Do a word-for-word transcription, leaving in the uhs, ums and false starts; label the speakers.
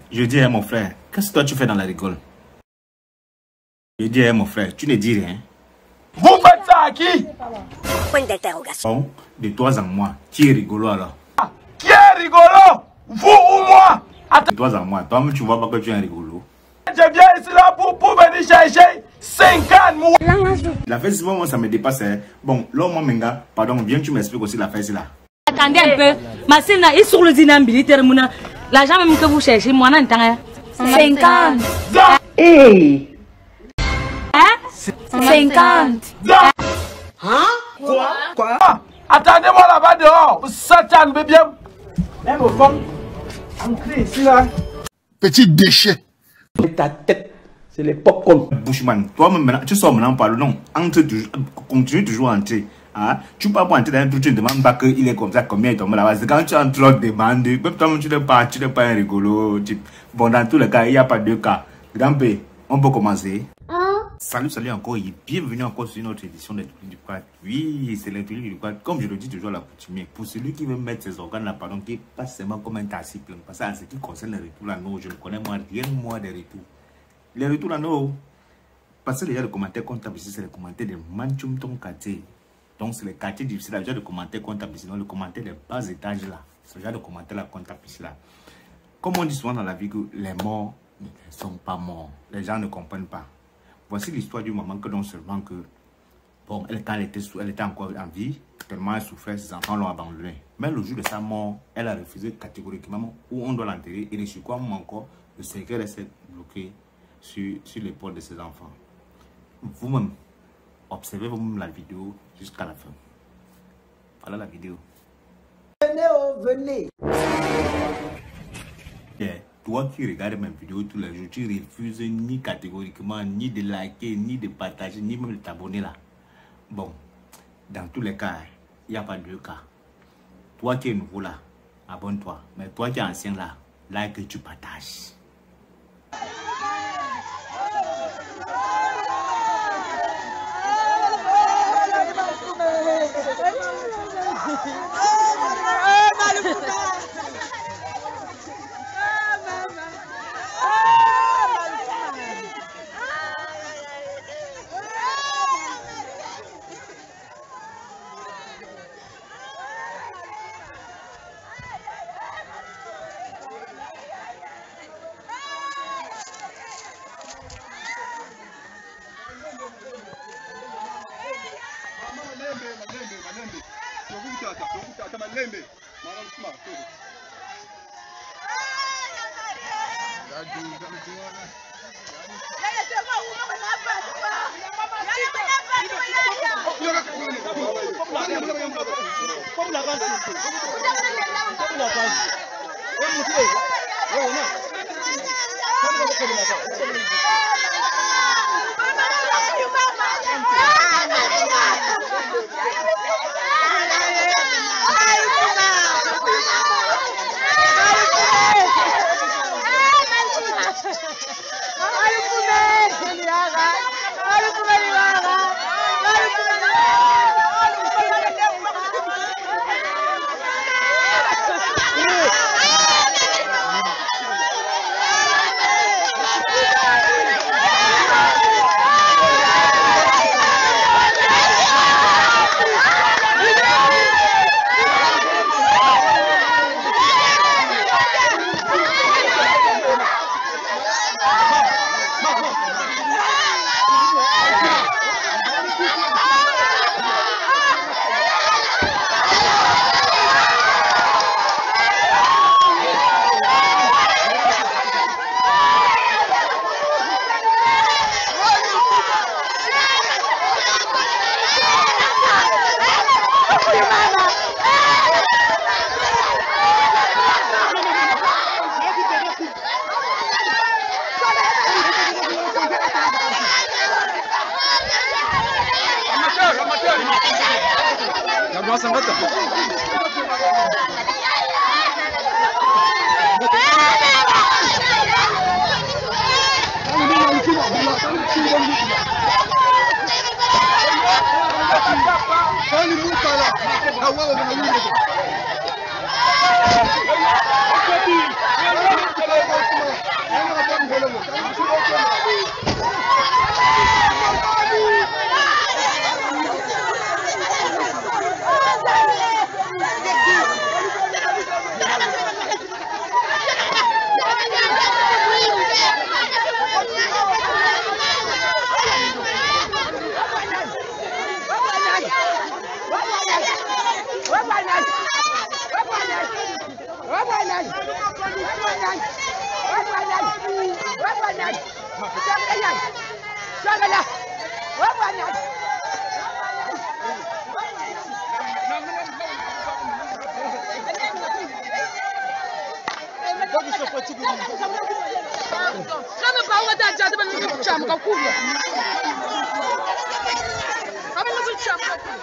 Speaker 1: Je dis à mon frère, qu'est-ce que toi tu fais dans la rigole? Je dis à mon frère, tu ne dis rien.
Speaker 2: Vous faites ça à qui?
Speaker 3: Point d'interrogation.
Speaker 1: Bon, de toi en moi, qui est rigolo alors?
Speaker 2: Qui est rigolo? Vous ou moi?
Speaker 1: De toi en moi, toi-même tu vois pas que tu es un rigolo.
Speaker 2: Je viens ici là pour, pour venir chercher cinquante mois.
Speaker 1: La fête, moi, ça me dépasse. Hein. Bon, là, moi, Menga, pardon, viens que tu m'expliques aussi la fête là.
Speaker 4: Attendez un peu. Ma sœur est sur le dynamique militaire. L'argent même que vous cherchez, moi, non, cinquante.
Speaker 2: Hey!
Speaker 4: Hein? cinquante.
Speaker 2: Hein? Quoi? Quoi? Ah, attendez-moi là-bas dehors. Satan, bébé. Même au fond. Entrez ici là.
Speaker 5: Petit déchet.
Speaker 2: Ta tête, c'est les popcorn.
Speaker 1: Bushman, toi-même maintenant, tu sors maintenant par le nom. Entre toujours, continue toujours à entrer. Hein? Tu peux pas entrer dans un truc, tu ne demandes pas qu'il est comme ça, combien il tombe là-bas. C'est quand tu entres, on te demande. Même toi-même, tu n'es pas, tu n'es pas un rigolo. Type. Bon, dans tous les cas, il n'y a pas deux cas. Grand P, on peut commencer. Salut, salut encore et bienvenue encore sur une autre édition de du Quad. Oui, c'est l'intelligence du Quad. Comme je le dis toujours à la coutumier, pour celui qui veut mettre ses organes là, pardon, qui est pas seulement comme un tassi plein. Parce que en ce qui concerne les retours là, non, je ne connais moi rien moi des retours. Les retours là, non. Parce que déjà, les commentaires comptables ici, c'est les commentaires de Manchum Ton quartier. Donc, c'est les quartiers difficiles, déjà de commentaires comptables ici. Donc, le commentaire des bas étages là. C'est le genre de commentaires là comptables ici là. Comme on dit souvent dans la vie que les morts ne sont pas morts. Les gens ne comprennent pas. Voici l'histoire du moment que non seulement que, bon, elle, quand elle était, elle était encore en vie, tellement elle souffrait, ses enfants l'ont abandonnée. Mais le jour de sa mort, elle a refusé catégoriquement où on doit l'enterrer. Et sur quoi encore, le secret reste bloqué sur, sur l'épaule de ses enfants. Vous-même, observez vous-même la vidéo jusqu'à la fin. Voilà la vidéo.
Speaker 6: Venez, oh, venez.
Speaker 1: Yeah. Toi qui regardes mes vidéos tous les jours, tu refuses ni catégoriquement, ni de liker, ni de partager, ni même de t'abonner là. Bon, dans tous les cas, il n'y a pas deux cas. Toi qui es nouveau là, abonne-toi. Mais toi qui es ancien là, like et tu partages.
Speaker 7: Kama bawa da jadi ban mu cham ka ku. Kama mu cham ka ku.